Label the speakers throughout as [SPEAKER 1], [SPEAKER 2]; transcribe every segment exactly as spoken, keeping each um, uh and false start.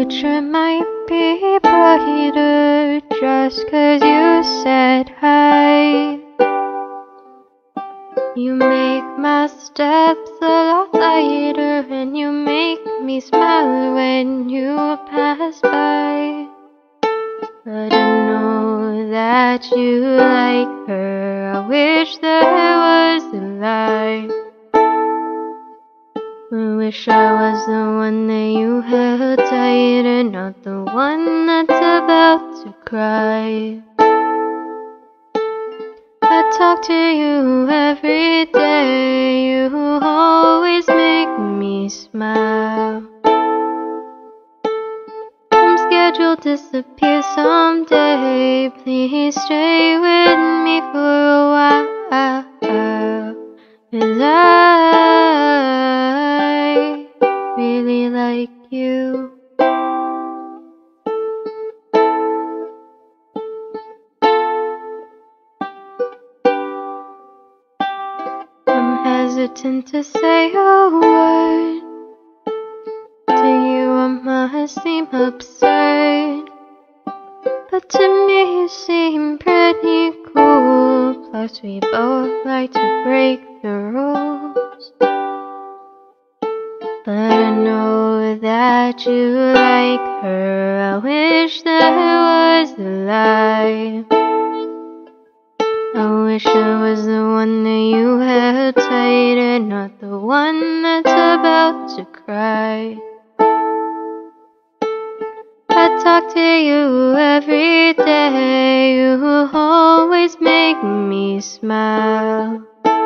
[SPEAKER 1] future might be brighter just 'cause you said hi. You make my steps a lot lighter, and you make me smile when you pass by. But I know that you like her. I wish there was a lie. I wish I was the one that you held tighter, not the one that's about to cry. I talk to you every day, you always make me smile. I'm scared you'll disappear someday, please stay with me for a while. 'Cause I really like you. I'm hesitant to say a word. To you I must seem absurd, but to me you seem pretty cool. Plus we both like to break the rules. But I know that you like her. I wish there was a lie. I wish I was the one that you held tighter, not the one that's about to cry. I talk to you every day, you always make me smile.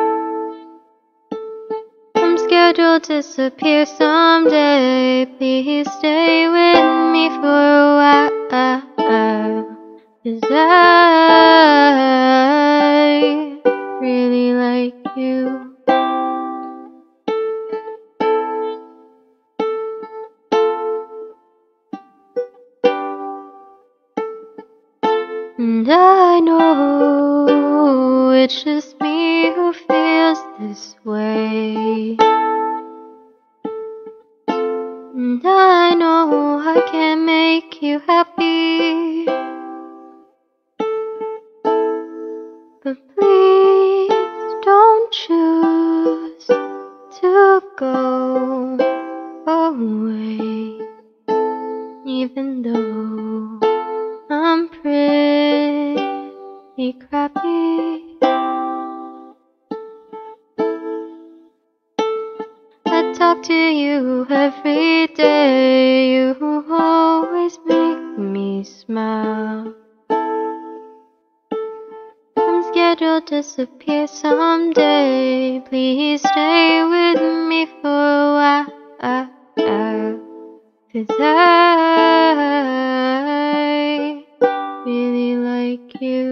[SPEAKER 1] I'm scared you'll disappear someday, please stay with me for a while. 'Cause I really like you. And I know it's just me who feels this way. And I know I can't make you happy, but please don't choose to go away, even though I'm pretty crappy. I talk to you every day, you always make me smile. I'm scared you'll disappear someday, please stay with me for a while. 'Cause I really like you.